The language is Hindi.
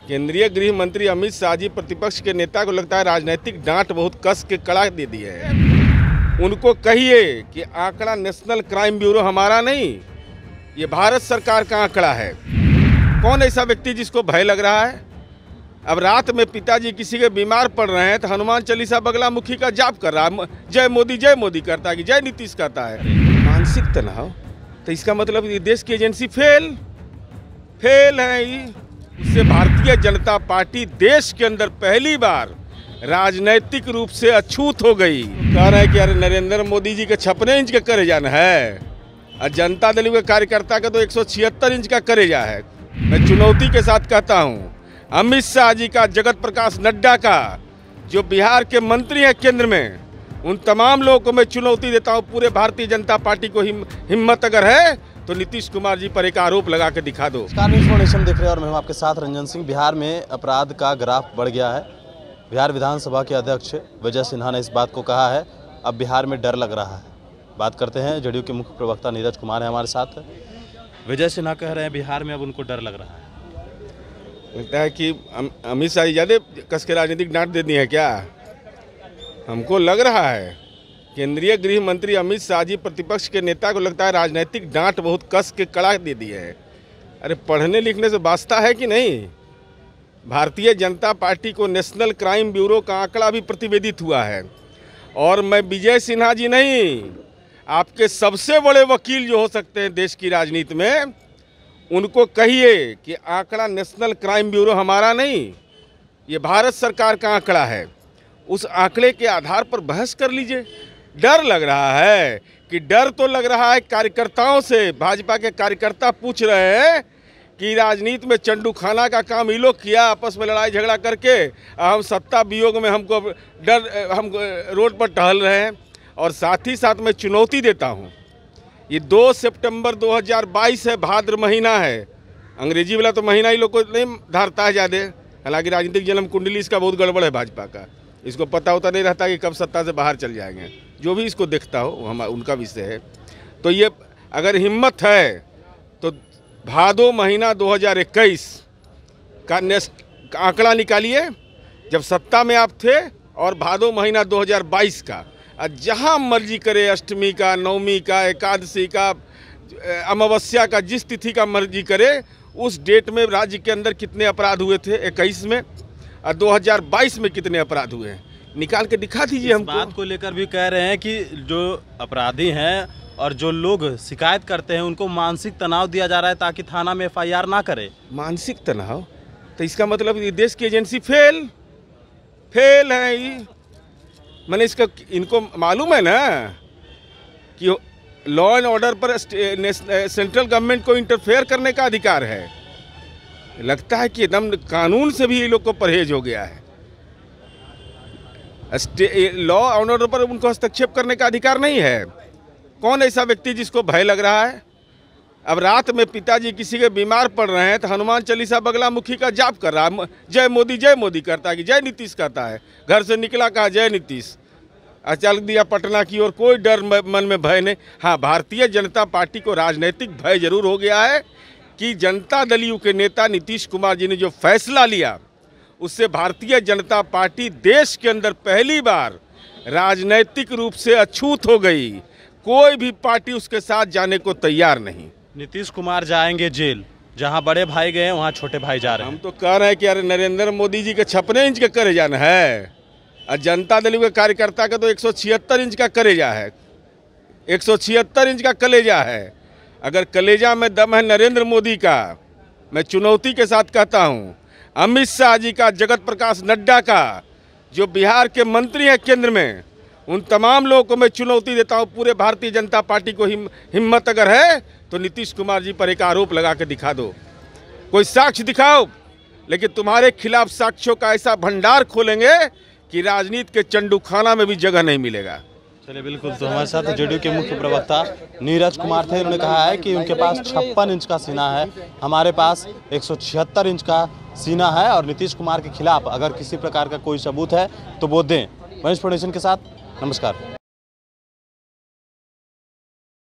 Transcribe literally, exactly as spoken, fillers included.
केंद्रीय गृह मंत्री अमित शाह जी प्रतिपक्ष के नेता को लगता है राजनीतिक डांट बहुत कस के कड़ा दे दी है। उनको कहिए कि आंकड़ा नेशनल क्राइम ब्यूरो हमारा नहीं, ये भारत सरकार का आंकड़ा है। कौन ऐसा व्यक्ति जिसको भय लग रहा है? अब रात में पिताजी किसी के बीमार पड़ रहे हैं तो हनुमान चालीसा बगला मुखी का जाप कर रहा है, जय मोदी जय मोदी करता है कि जय नीतीश करता है। मानसिक तनाव, तो इसका मतलब ये देश की एजेंसी फेल फेल है। उससे भारतीय जनता पार्टी देश के अंदर पहली बार राजनैतिक रूप से अछूत हो गई। कह रहे हैं कि अरे नरेंद्र मोदी जी के छप्पन इंच का करेजा है और जनता दल के कार्यकर्ता का तो एक सौ छिहत्तर इंच का करेजा है। मैं चुनौती के साथ कहता हूँ, अमित शाह जी का, जगत प्रकाश नड्डा का, जो बिहार के मंत्री हैं केंद्र में, उन तमाम लोगों को मैं चुनौती देता हूँ। पूरे भारतीय जनता पार्टी को हिम, हिम्मत अगर है तो नीतीश कुमार जी पर एक आरोप लगा के दिखा दो। नेशन देख रहे हैं और मैं आपके साथ रंजन सिंह। बिहार में अपराध का ग्राफ बढ़ गया है। बिहार विधानसभा के अध्यक्ष विजय सिन्हा ने इस बात को कहा है, अब बिहार में डर लग रहा है। बात करते हैं, जेडीयू के मुख्य प्रवक्ता नीरज कुमार है हमारे साथ। विजय सिन्हा कह रहे हैं बिहार में अब उनको डर लग रहा है। लगता है कि अमित शाह ज़्यादा कस के राजनीतिक डांट दे दी है क्या? हमको लग रहा है केंद्रीय गृह मंत्री अमित शाह जी प्रतिपक्ष के नेता को लगता है राजनीतिक डांट बहुत कस के कड़ा दे दी है। अरे पढ़ने लिखने से बास्ता है कि नहीं? भारतीय जनता पार्टी को नेशनल क्राइम ब्यूरो का आंकड़ा भी प्रतिवेदित हुआ है। और मैं विजय सिन्हा जी नहीं, आपके सबसे बड़े वकील जो हो सकते हैं देश की राजनीति में, उनको कहिए कि आंकड़ा नेशनल क्राइम ब्यूरो हमारा नहीं, ये भारत सरकार का आंकड़ा है। उस आंकड़े के आधार पर बहस कर लीजिए। डर लग रहा है कि डर तो लग रहा है कार्यकर्ताओं से। भाजपा के कार्यकर्ता पूछ रहे हैं कि राजनीति में चंडू खाना का काम ये लोग किया, आपस में लड़ाई झगड़ा करके हम सत्ता वियोग में हमको डर, हम रोड पर टहल रहे हैं। और साथ ही साथ मैं चुनौती देता हूँ, ये दो सितंबर दो हज़ार बाईस है, भाद्र महीना है। अंग्रेजी वाला तो महीना ही लोग को नहीं धारता है ज़्यादा। हालांकि राजनीतिक जन्म कुंडली इसका बहुत गड़बड़ है भाजपा का, इसको पता होता नहीं रहता कि कब सत्ता से बाहर चल जाएंगे। जो भी इसको देखता हो हम उनका विषय है। तो ये अगर हिम्मत है तो भादो महीना दो हज़ार इक्कीस का नेक्स्ट आंकड़ा निकालिए, जब सत्ता में आप थे, और भादो महीना दो हज़ार बाईस का। जहाँ मर्जी करे, अष्टमी का, नवमी का, एकादशी का, अमावस्या का, जिस तिथि का मर्जी करे, उस डेट में राज्य के अंदर कितने अपराध हुए थे इक्कीस में, और दो हज़ार बाईस में कितने अपराध हुए हैं, निकाल के दिखा दीजिए हमको। बात को लेकर भी कह रहे हैं कि जो अपराधी हैं और जो लोग शिकायत करते हैं उनको मानसिक तनाव दिया जा रहा है ताकि थाना में एफ आई आर ना करे। मानसिक तनाव, तो इसका मतलब ये देश की एजेंसी फेल फेल है। ये मैंने इसका, इनको मालूम है ना कि लॉ एंड ऑर्डर पर सेंट्रल गवर्नमेंट को इंटरफेयर करने का अधिकार है। लगता है कि एकदम कानून से भी ये लोग को परहेज हो गया है। लॉ एंड ऑर्डर पर उनको हस्तक्षेप करने का अधिकार नहीं है। कौन ऐसा व्यक्ति जिसको भय लग रहा है? अब रात में पिताजी किसी के बीमार पड़ रहे हैं तो हनुमान चालीसा बगला मुखी का जाप कर रहा है, जय मोदी जय मोदी करता है कि जय नीतीश करता है। घर से निकला कहा जय नीतीश, चल दिया पटना की ओर, कोई डर मन में भय नहीं। हाँ, भारतीय जनता पार्टी को राजनीतिक भय जरूर हो गया है कि जनता दल के नेता नीतीश कुमार जी ने जो फैसला लिया, उससे भारतीय जनता पार्टी देश के अंदर पहली बार राजनीतिक रूप से अछूत हो गई। कोई भी पार्टी उसके साथ जाने को तैयार नहीं। नीतीश कुमार जाएंगे जेल, जहां बड़े भाई गए वहां छोटे भाई जा रहे हैं। हम तो कह रहे हैं कि अरे नरेंद्र मोदी जी के छप्पन इंच का करेजा है और जनता दल के कार्यकर्ता का तो एक सौ छिहत्तर इंच का करेजा है। एक सौ छिहत्तर इंच का कलेजा है। अगर कलेजा में दम है नरेंद्र मोदी का, मैं चुनौती के साथ कहता हूँ, अमित शाह जी का, जगत प्रकाश नड्डा का, जो बिहार के मंत्री हैं केंद्र में, उन तमाम लोगों को मैं चुनौती देता हूँ। पूरे भारतीय जनता पार्टी को हिम, हिम्मत अगर है तो नीतीश कुमार जी पर एक आरोप लगा के दिखा दो। कोई साक्ष्य दिखाओ, लेकिन तुम्हारे खिलाफ साक्ष्यों का ऐसा भंडार खोलेंगे कि राजनीति के चंडू खाना में भी जगह नहीं मिलेगा। चलिए, बिल्कुल। तो हमारे साथ जेडीयू के मुख्य प्रवक्ता नीरज कुमार थे। उन्होंने कहा है कि उनके पास छप्पन इंच का सीना है, हमारे पास एक सौ छिहत्तर इंच का सीना है, और नीतीश कुमार के खिलाफ अगर किसी प्रकार का कोई सबूत है तो वो दें। मनीष फाउंडेशन के साथ नमस्कार।